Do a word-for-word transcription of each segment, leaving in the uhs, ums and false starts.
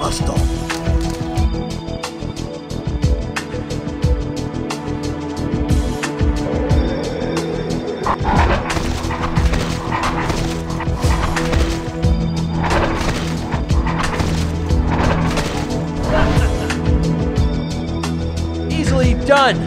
hostile. Easily done.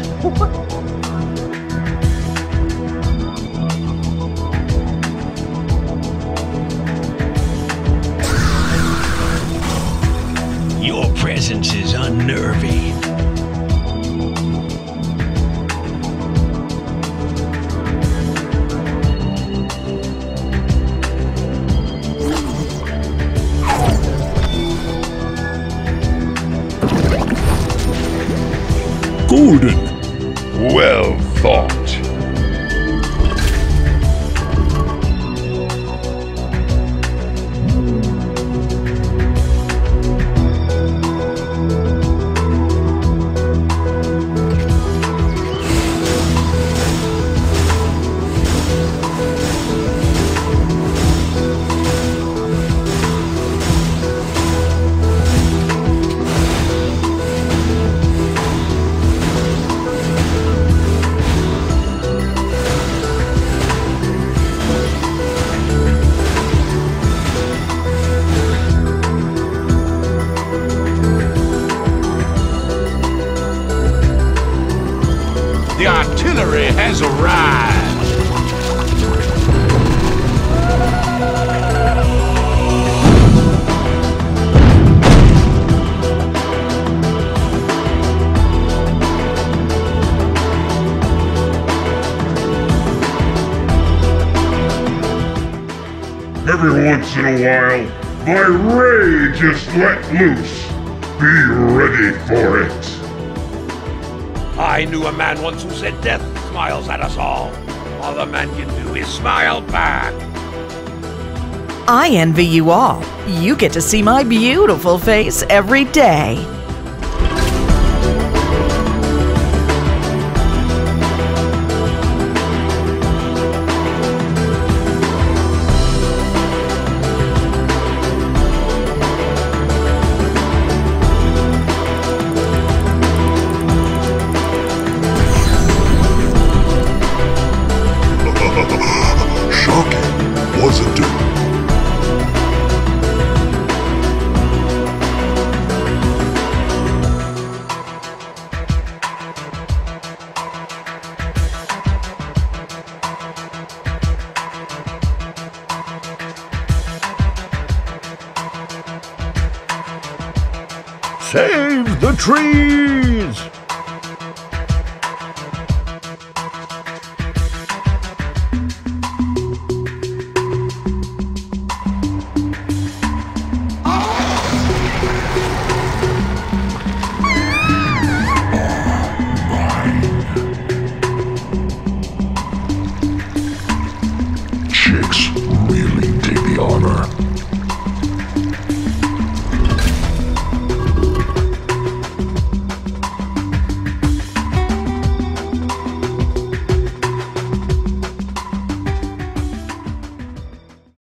Your presence is unnerving. Golden. Well thought. The artillery has arrived! Every once in a while, my rage is let loose. Be ready for it. I knew a man once who said death smiles at us all. All the man can do is smile back. I envy you all. You get to see my beautiful face every day. Shocking, wasn't it? Save the trees!